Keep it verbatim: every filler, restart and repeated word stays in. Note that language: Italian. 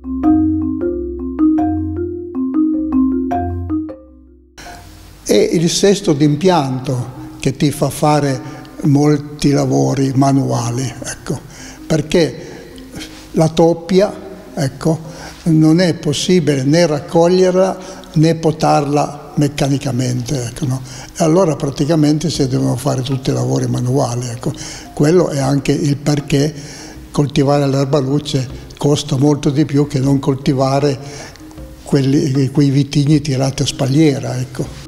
È il sesto d'impianto che ti fa fare molti lavori manuali, ecco, perché la toppia, ecco, non è possibile né raccoglierla né potarla meccanicamente, ecco, no? E allora praticamente si devono fare tutti i lavori manuali, ecco. Quello è anche il perché coltivare l'erbaluce costa molto di più che non coltivare quelli, quei vitigni tirati a spalliera, ecco.